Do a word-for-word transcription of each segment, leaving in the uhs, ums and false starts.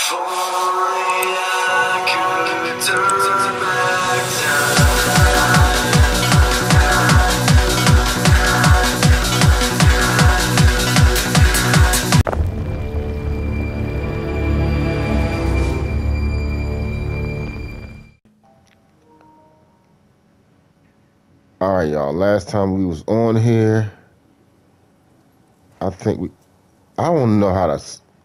All right, y'all. Last time we was on here, I think we. I don't know how to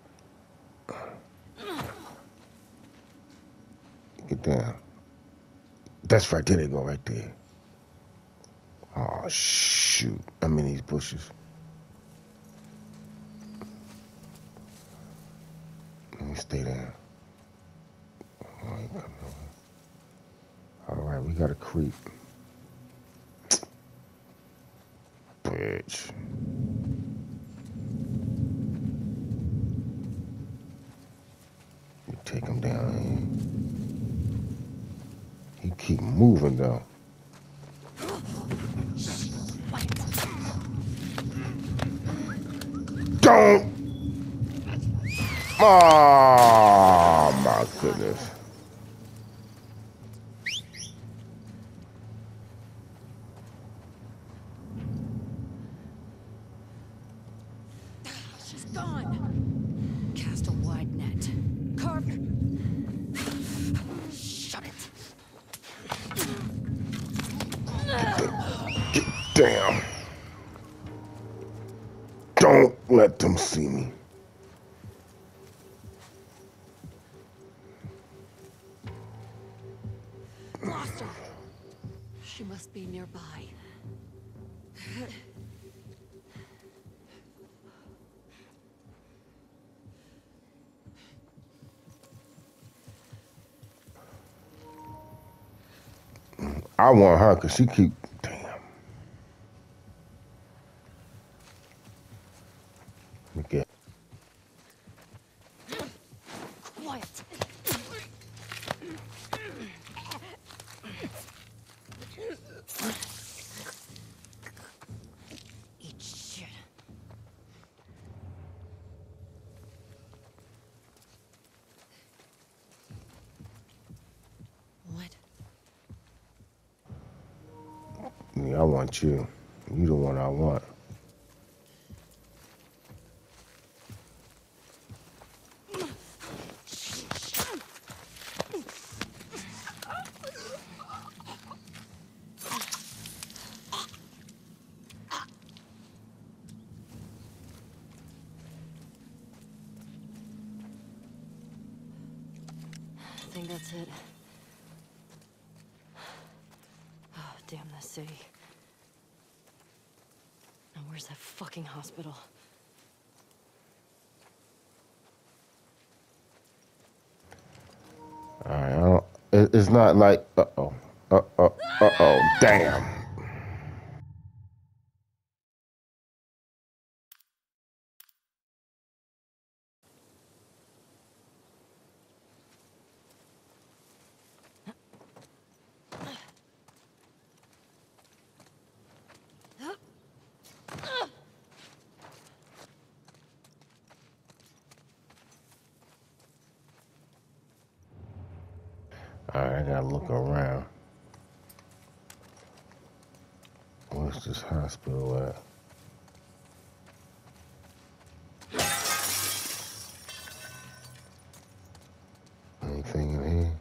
get down. That's right. There they go, right there. Oh shoot! I'm in these bushes. Let me stay down. All right, we got a creep. Bitch. Take him down. He keep moving though. Don't. Oh my goodness. She's gone. Cast a wide net. Carve. Shut it. Get down. Don't let them see me. Lost her. She must be nearby. I want her because she keep. Damn. Let me get. Quiet. Eat shit. What? Yeah, I want you. You the one I want. I think that's it. Oh, damn this city. Now where's that fucking hospital? All right, I don't, it, it's not like, uh-oh, uh-oh, uh-oh, damn. All right, I gotta look around. Where's this hospital at? Anything in here?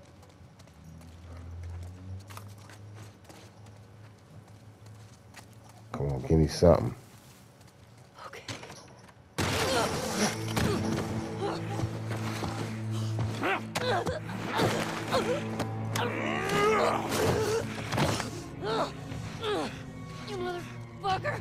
Come on, give me something. Okay. You motherfucker!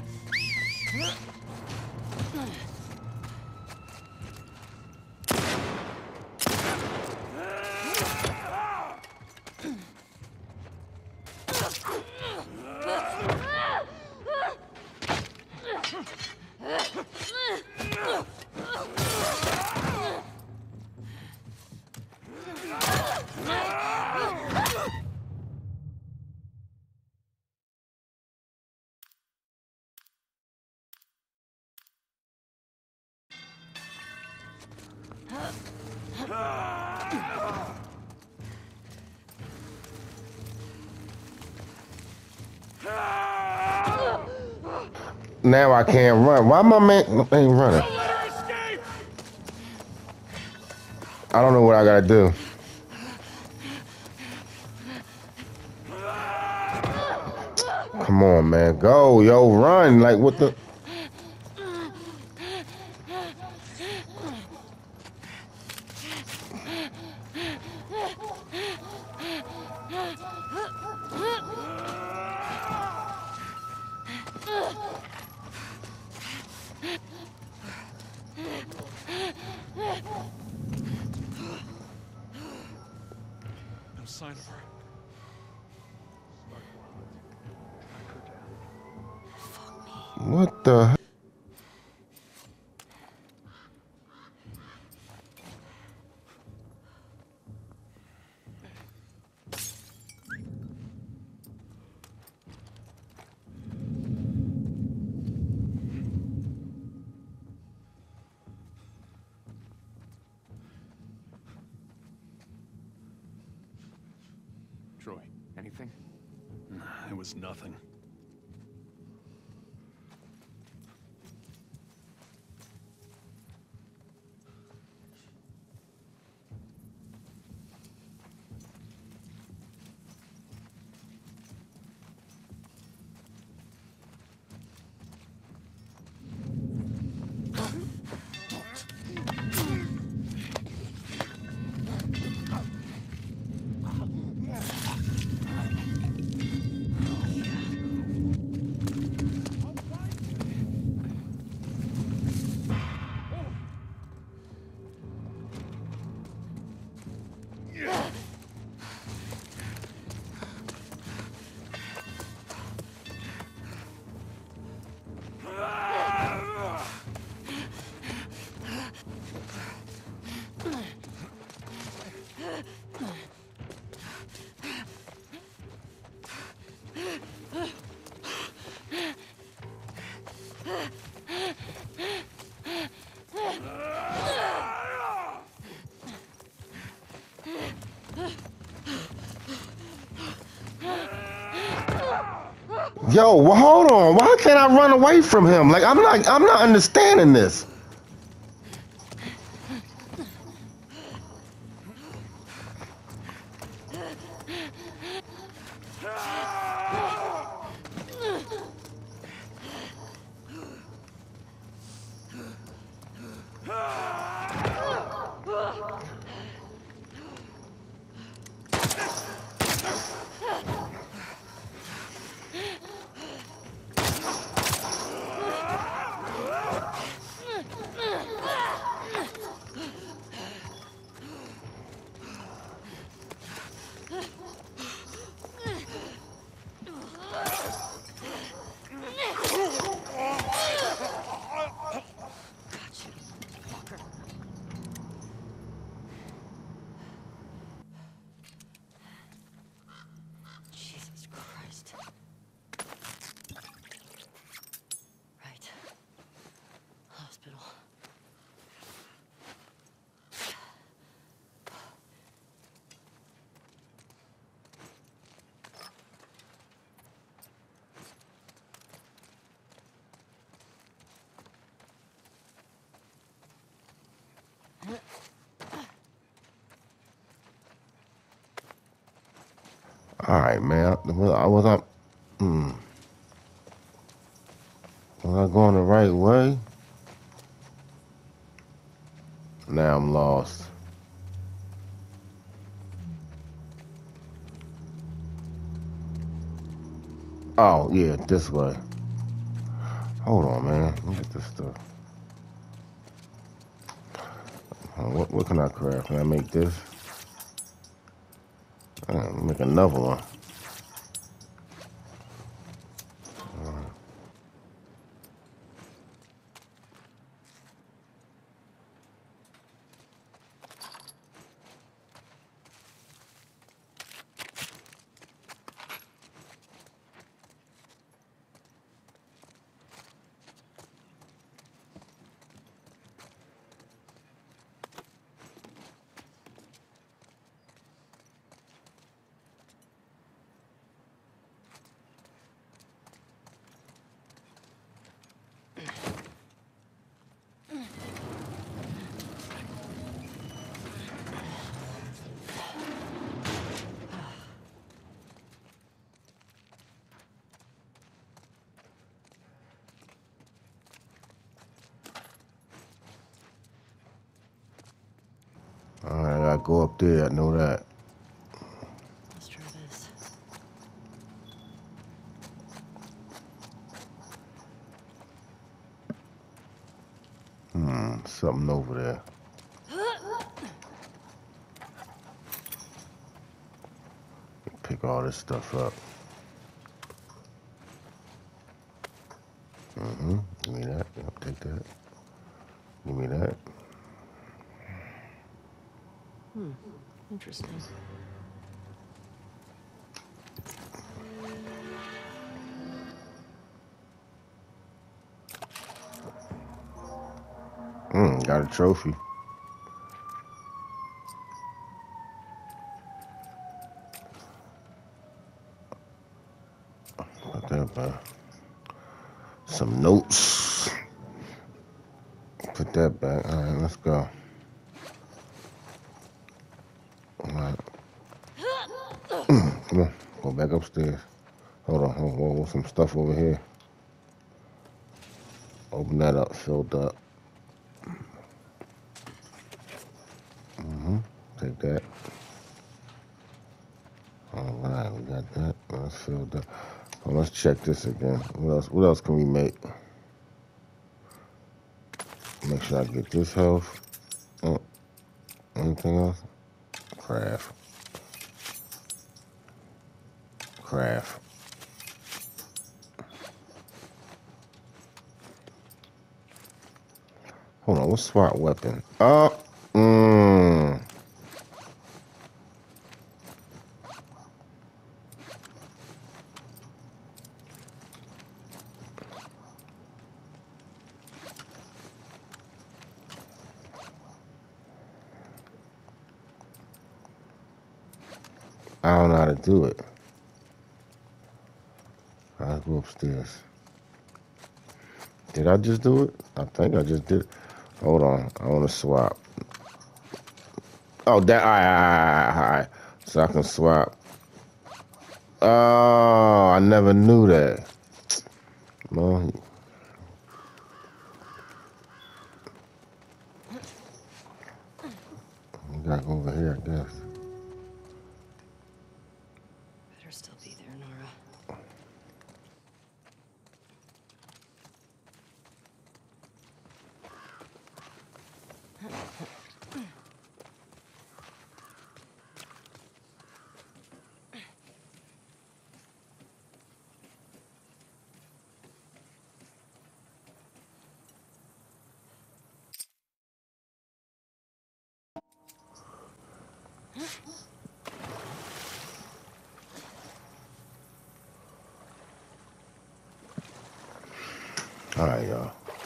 Now I can't run. Why my man ain't running? I don't know what I gotta do. Come on, man. Go, yo, run. Like, what the? No sign of her. What the? Troy, anything? Nah, it was nothing. Yo, well, hold on. Why can't I run away from him? Like, I'm not, I'm not understanding this. Jesus Christ. Right. Hospital. All right, man. I was I, hmm. Was I going the right way? Now I'm lost. Oh, yeah, this way. Hold on, man. Look at this stuff. Uh, What, what can I craft? Can I make this? Uh, make another one. Alright, I gotta go up there, I know that. Let's try this. Hmm, something over there. Pick all this stuff up. Mm-hmm. Give me that. I'll take that. Give me that. Hmm. Interesting. Mm, got a trophy. Put that back. Some notes. Put that back. All right, let's go. All right. Come on. Go back upstairs. Hold on. Hold on. Some stuff over here. Open that up. Filled up. Mm-hmm. Take that. All right. We got that. That's filled up. Well, let's check this again. What else? What else can we make? Make sure I get this health. Oh, anything else? Craft. Craft. Hold on. What's smart weapon? Oh. Mmm. I don't know how to do it. I'll go upstairs. Did I just do it? I think I just did it. Hold on. I want to swap. Oh, that. All right, all right, all right. So I can swap. Oh, I never knew that. Well, you gotta go over here, I guess. Better still be there, Nora. All right, y'all.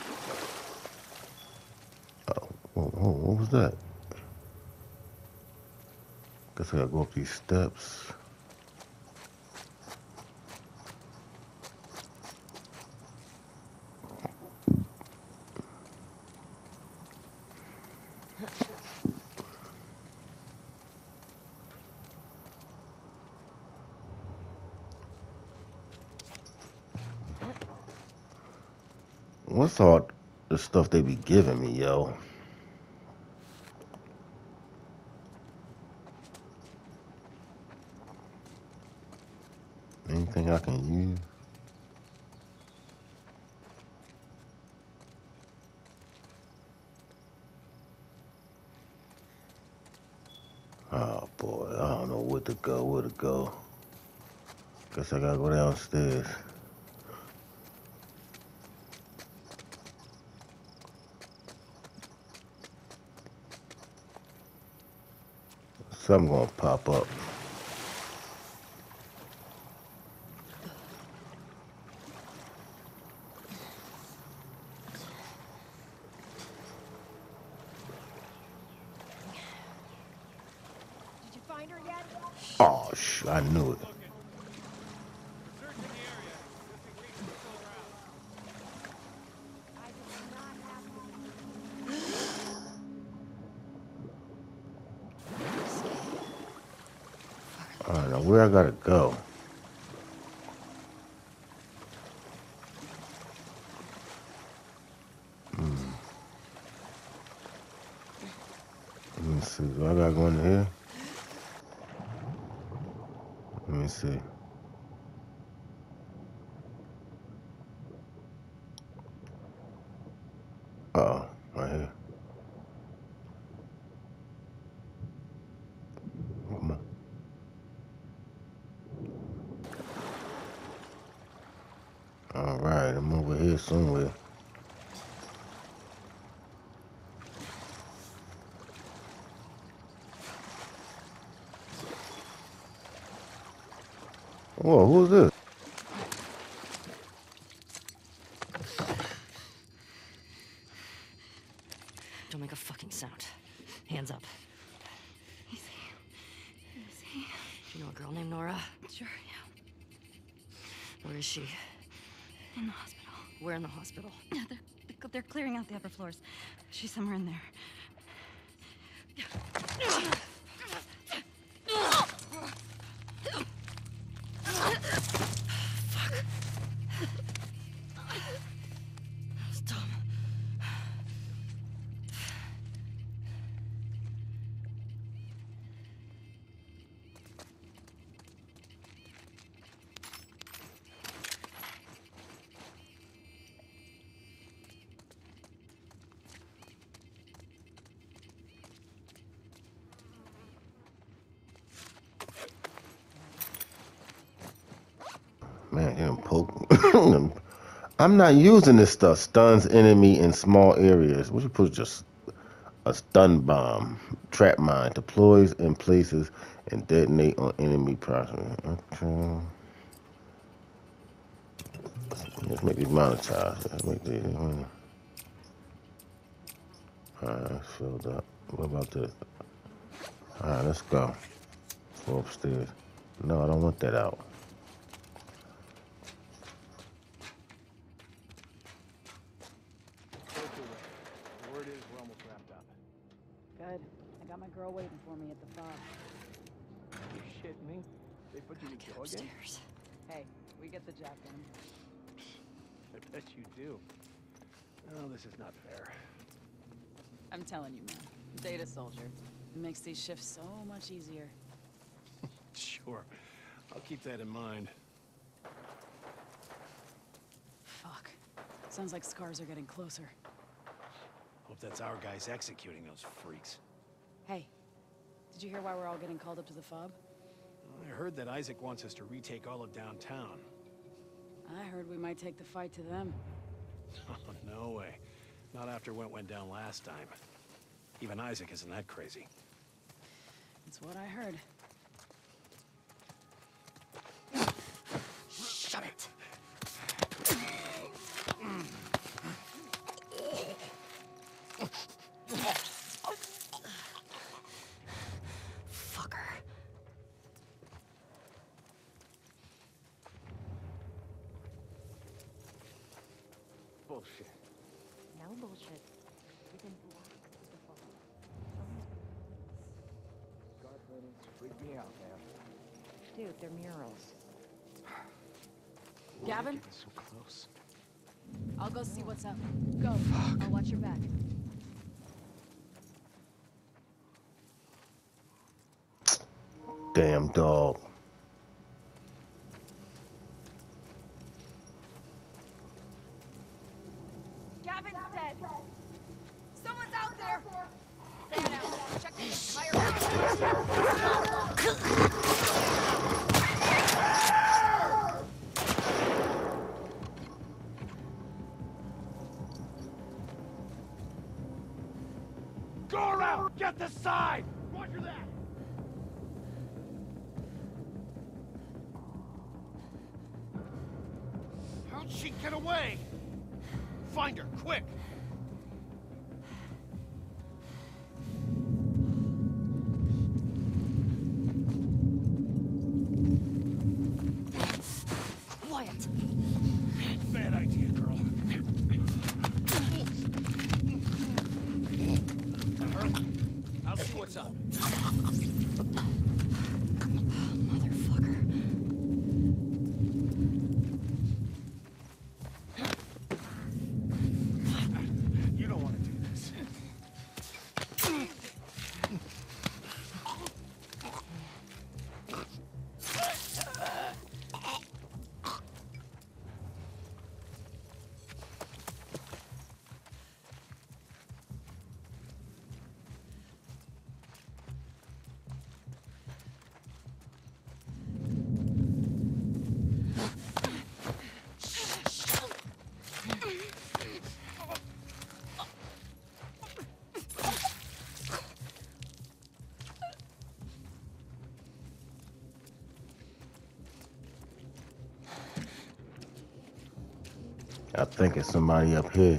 Oh, oh, oh, what was that? Guess I gotta go up these steps. What's all the stuff they be giving me, yo? Anything I can use? Oh boy, I don't know where to go, where to go. Guess I gotta go downstairs. Something gonna pop up. Did you find her yet? Oh, sh! I knew it. I did not have to. I don't know where I gotta go. Let me see. Do I gotta go in here? Let me see. Uh oh, right here. Come on. All right, I'm over here somewhere. Whoa, who's this? Don't make a fucking sound. Hands up. Easy. Easy. You know a girl named Nora? Sure, yeah. Where is she? In the hospital. Where in the hospital? Yeah, they're, they're clearing out the upper floors. She's somewhere in there. That was dumb. Man, you poke. I'm not using this stuff. Stuns enemy in small areas. What you put just a stun bomb, trap mine, deploys in places and detonate on enemy property. Okay. Let's make these monetize. Let's make these. Hmm. Alright, filled up. What about this? Alright, let's go. Go upstairs. No, I don't want that out. The word is we're almost wrapped up. Good. I got my girl waiting for me at the fob. You shitting me? They put you to Get jail again? upstairs. Hey, we get the job done. I bet you do. Oh, this is not fair. I'm telling you, man. Data soldier. It makes these shifts so much easier. Sure. I'll keep that in mind. Fuck. Sounds like scars are getting closer. Hope that's our guys executing those freaks. Hey, did you hear why we're all getting called up to the fob? I heard that Isaac wants us to retake all of downtown. I heard we might take the fight to them. Oh, no way. Not after what went down last time. Even Isaac isn't that crazy. That's what I heard. Shut it. Fucker. Bullshit. No bullshit. Within blocks of the fall. Guard buildings freak me out, man. Dude, they're murals. Gavin? Getting so close. I'll go see what's up. Go. I'll watch your back. Damn dog. Gavin's dead. Someone's out there. Fan out. Check the entire Go around! Get the side! Roger that! How'd she get away? Find her, quick! Quiet. Bad idea, girl. I'll see what's up. Motherfucker. You don't want to do this. I think it's somebody up here.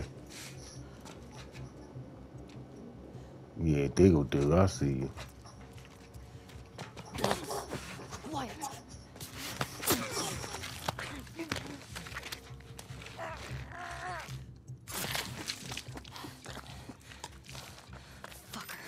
Yeah, Diggle do. I see you. Quiet. Fucker.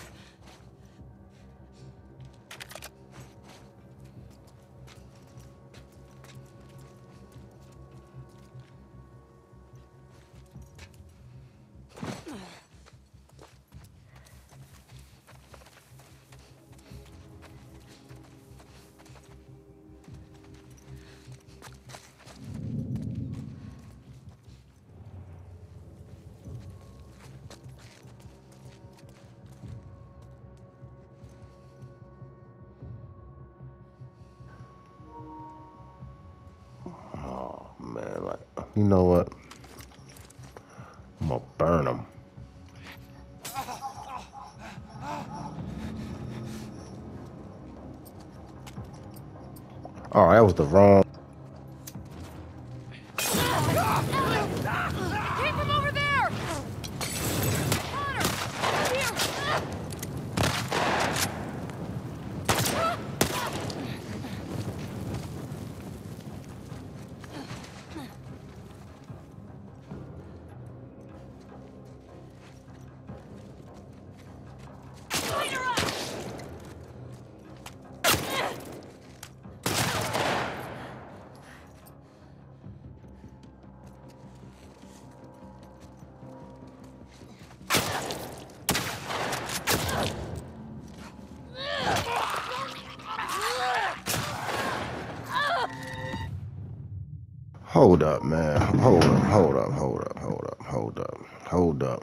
Oh man, like you know what? I'm gonna burn them. Oh, that was the wrong. Came from over there! Connor! Here! Light her up! Hold up, man. Hold up, hold up, hold up, hold up, hold up, hold up.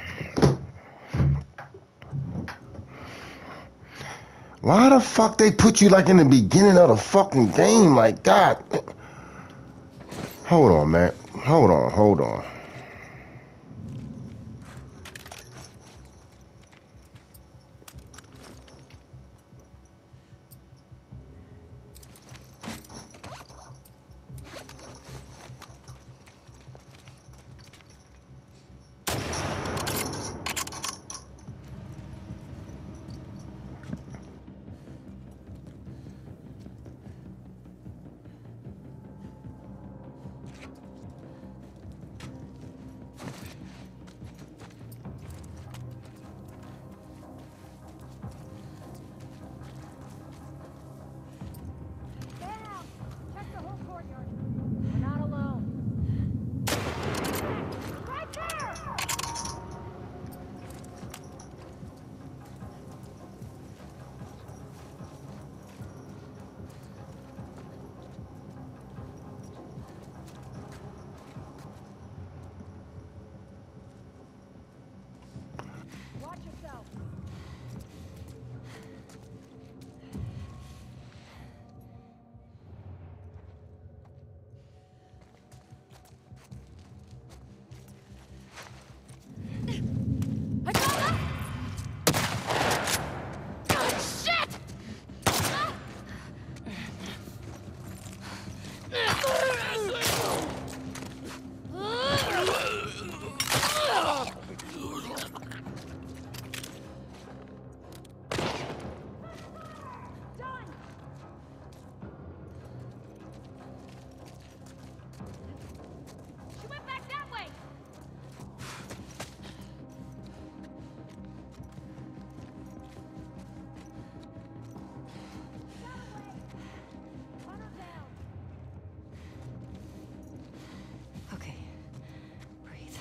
Why the fuck they put you like in the beginning of the fucking game like that? Hold on, man. Hold on, hold on. Check the whole courtyard. We're not alone. Right there! Watch yourself. I got her! God, shit! Done! She went back that way! That way! Run her down! Okay. Breathe.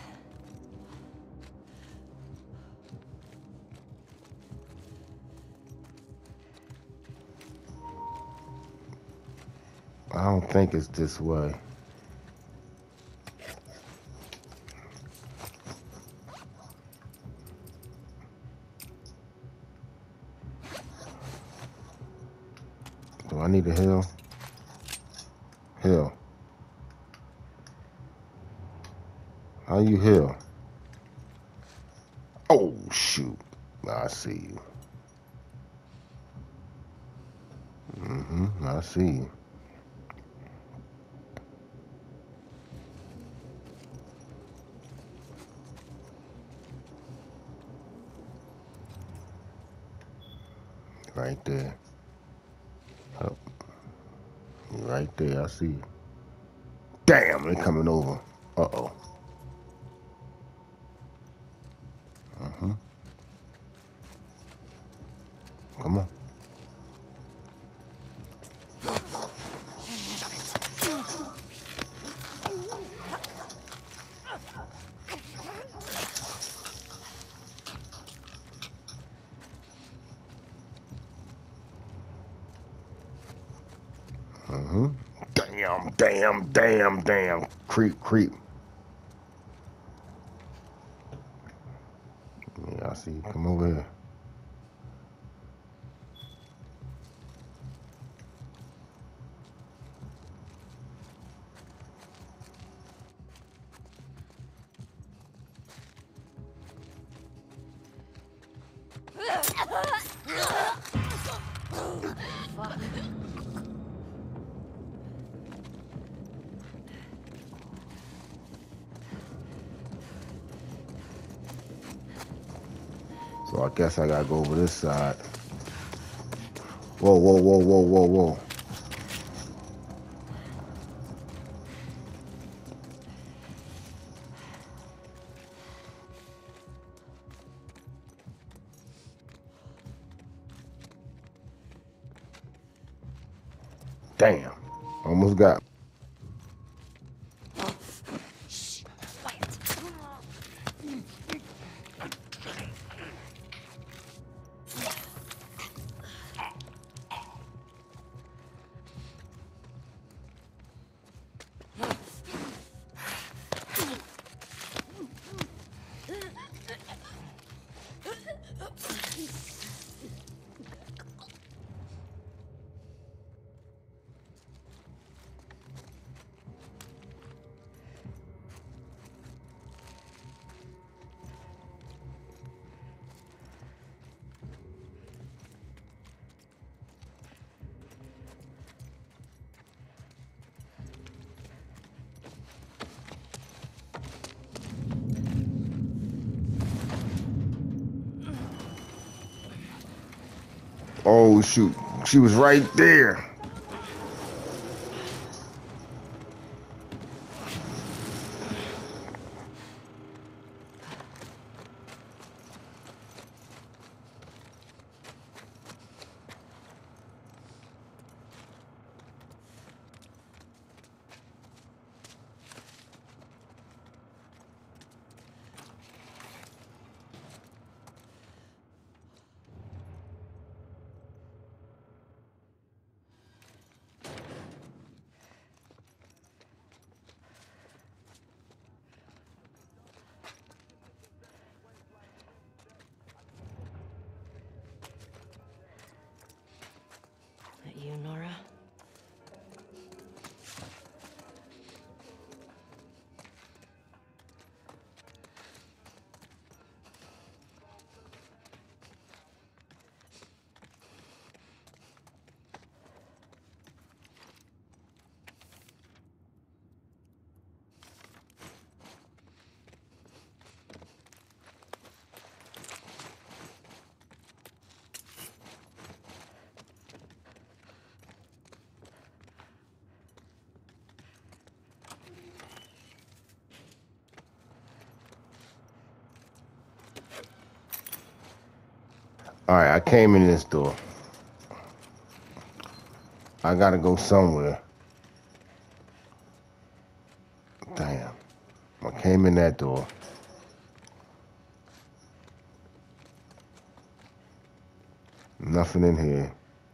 I don't think it's this way. Do I need a heal? Heal. How you heal? Oh, shoot. I see you. Mm-hmm. I see you. Right there. Oh, you right there. I see you. Damn, they're coming over. Uh-oh. Uh-huh. Come on. Uh-huh. Damn, damn, damn, damn. Creep, creep. Yeah, I see you. Come over here. So I guess I gotta go over this side. Whoa, whoa, whoa, whoa, whoa, whoa. Damn. Almost got. Oh, shoot. She was right there. That you, Nora? All right, I came in this door. I gotta go somewhere. Damn. I came in that door. Nothing in here.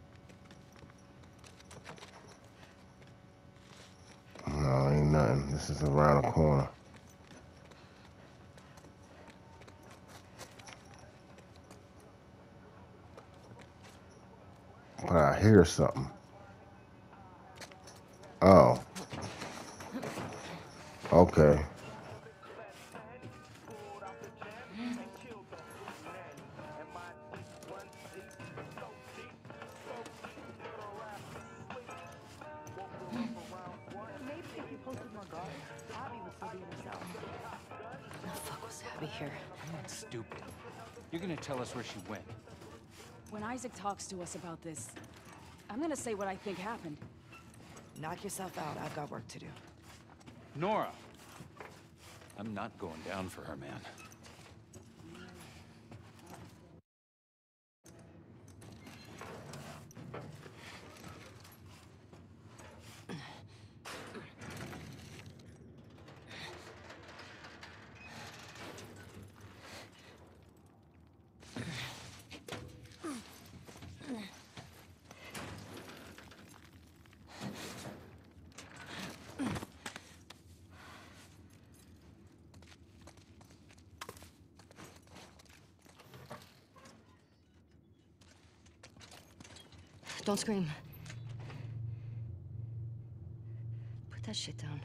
No, ain't nothing. This is around the corner. But I hear something. Oh. Okay. The fuck was Abby here? I'm not stupid. You're gonna tell us where she went. when Isaac talks to us about this, I'm gonna say what I think happened. Knock yourself out. I've got work to do. Nora! I'm not going down for her, man. Don't scream. Put that shit down.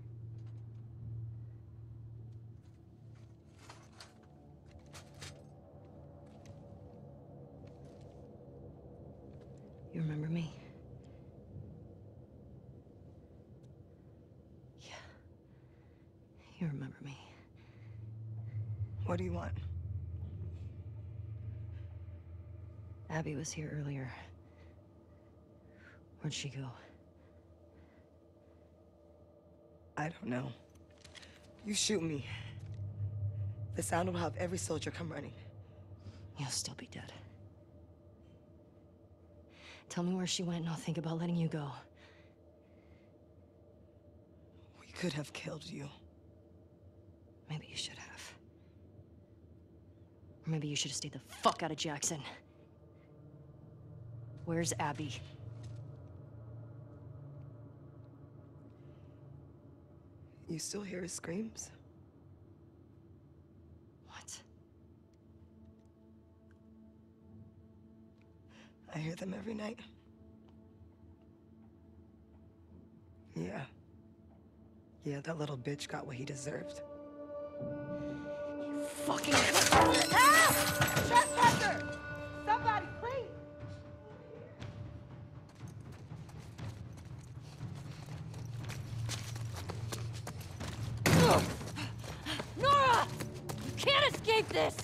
You remember me? Yeah. You remember me. What do you want? Abby was here earlier. Where'd she go? I don't know. You shoot me. The sound will have every soldier come running. You'll still be dead. Tell me where she went and I'll think about letting you go. We could have killed you. Maybe you should have. Or maybe you should have stayed the fuck out of Jackson. Where's Abby? You still hear his screams? What? I hear them every night. Yeah. Yeah, that little bitch got what he deserved. You fucking... Help! Trespasser! Somebody, please! Nora! You can't escape this!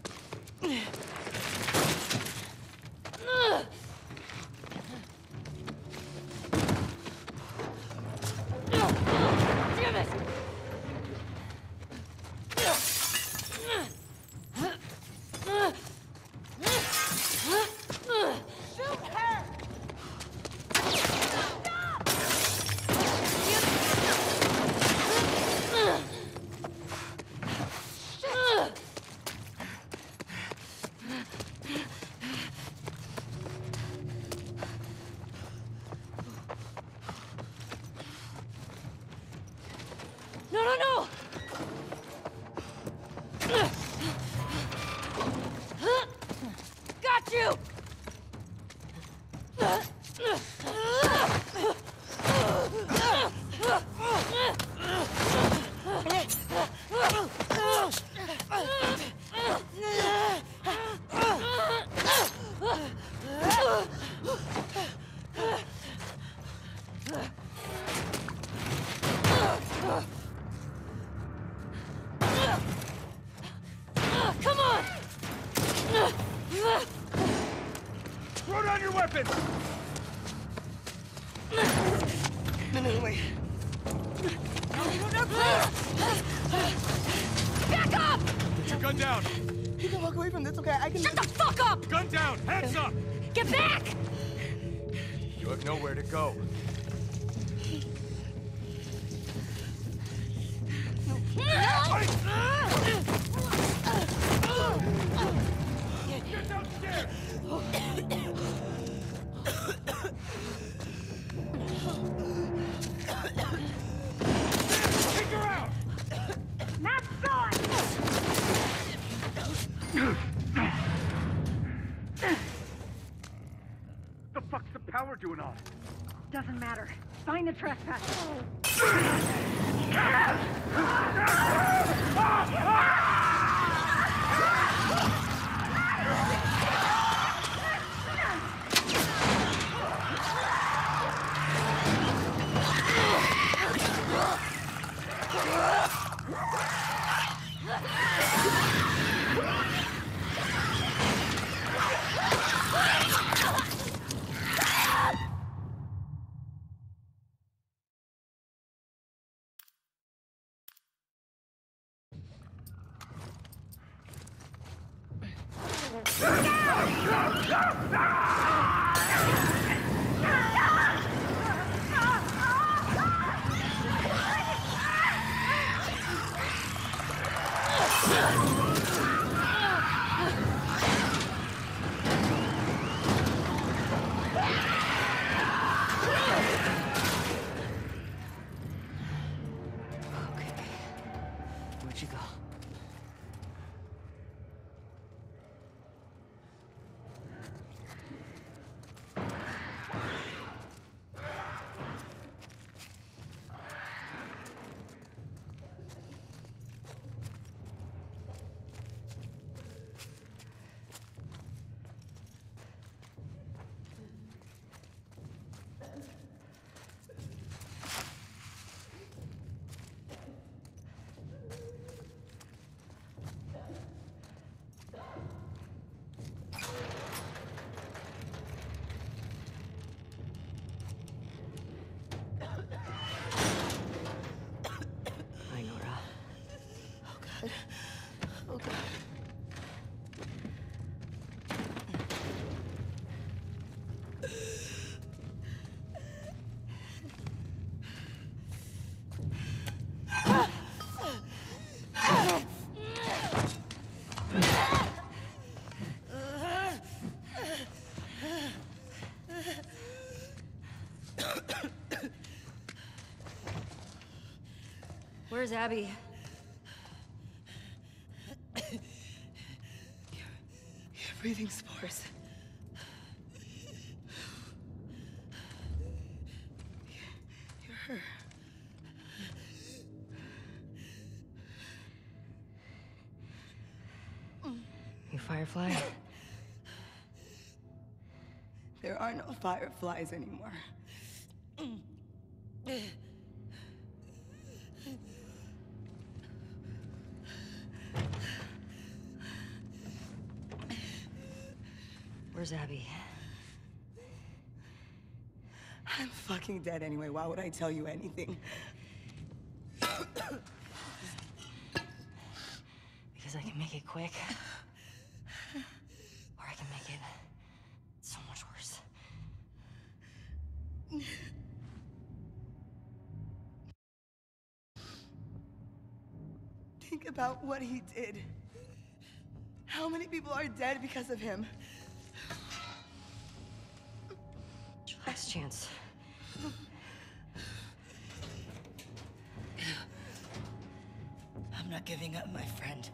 Damn it! Shoot her! No, no, no! Got you! Come on! Throw down your weapons! No, no, wait. Back up! Put your gun down! You can walk away from this, okay? I can... Shut the fuck up! Gun down! Hands up! Get back! You have nowhere to go. Get downstairs! Take her out! Not gone! The fuck's the power doing off? Doesn't matter. Find the trespasser. Ah! Where'd you go? Hi, Nora. Oh, God. Oh, God. Where's Abby? You're breathing spores. You're her. You Firefly? There are no fireflies anymore. Where's Abby? I'm fucking dead anyway. Why would I tell you anything? Because I can make it quick. Or I can make it so much worse. Think about what he did. How many people are dead because of him? It's your last chance. I'm not giving up, my friend.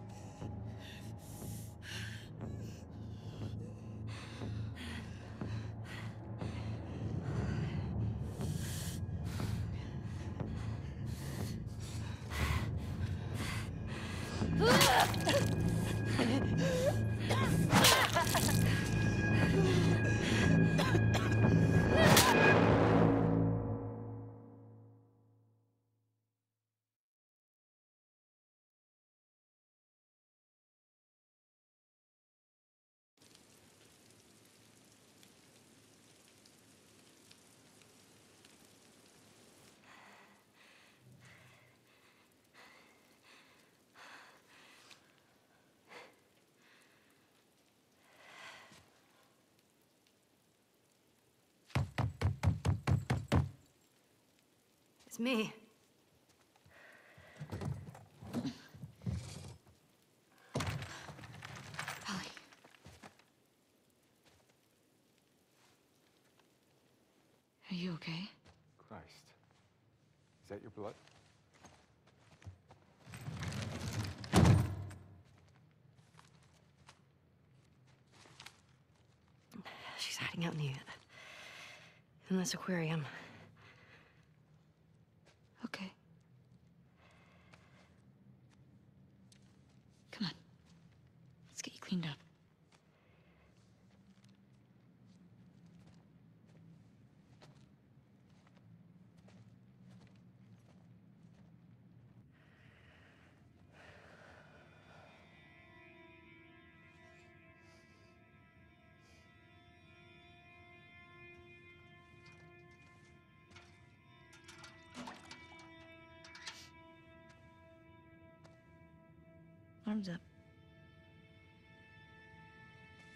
It's me. Holly. Are you okay? Christ. Is that your blood? She's hiding out in the... in this aquarium. Okay. Come on. Let's get you cleaned up. Arms up.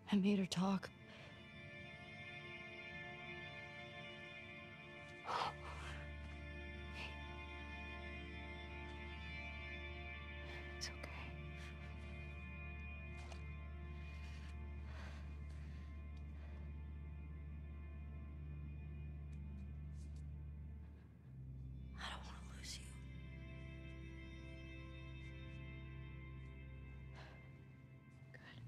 I made her talk. It's okay. I don't want to lose you. Good.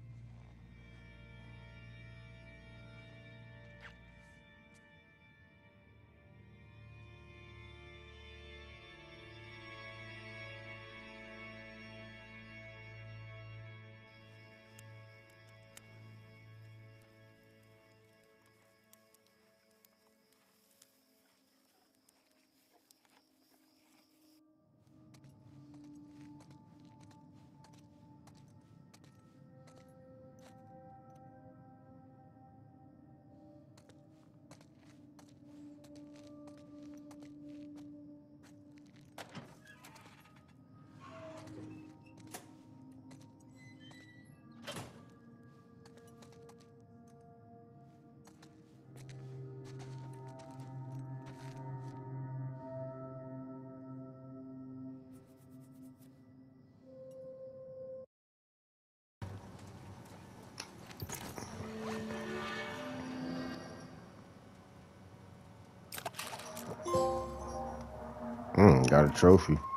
Mm, got a trophy.